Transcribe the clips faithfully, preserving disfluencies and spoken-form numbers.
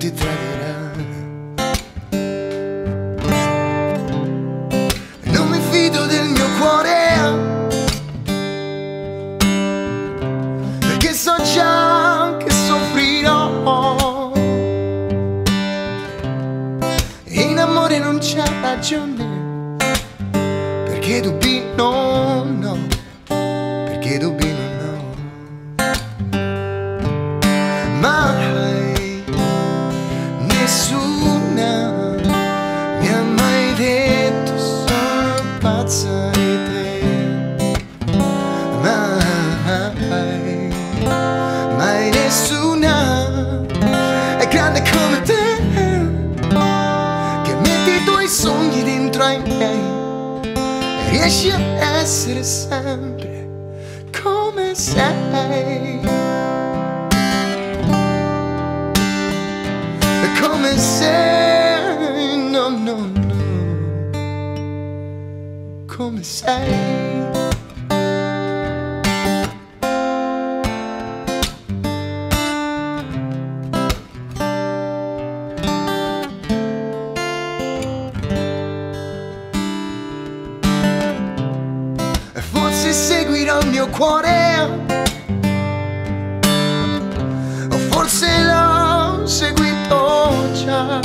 ti tradirà. Non mi fido del mio cuore, perché so già che soffrirò. In amore non c'è ragione, perché Dubbi no, no, perché Dubbi no, no. Mai nessuna mi ha mai detto sono pazza di te. Mai, mai nessuna è grande come te, che metti i tuoi sogni dentro ai miei e riesci a essere sempre come sei. Come sei, no, no, no, come sei. Forse seguirò il mio cuore, o forse l'ho seguito già.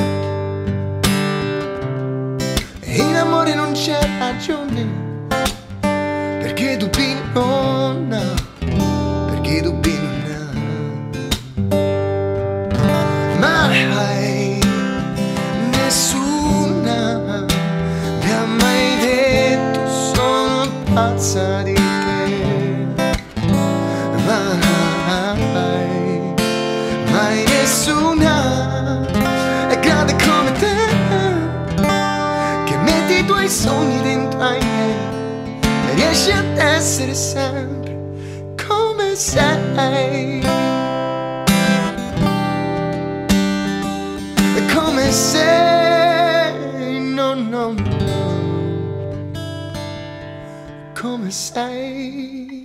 In amore non c'è ragione, perché Dubbi non ha, perché Dubbi non ha. Mai nessuna mi ha mai detto sono pazza di te. Mai, mai nessuna è grande come te, che metti i tuoi sogni dentro ai miei e riesci ad essere sempre come sei. E come sei, no, no, no, come sei.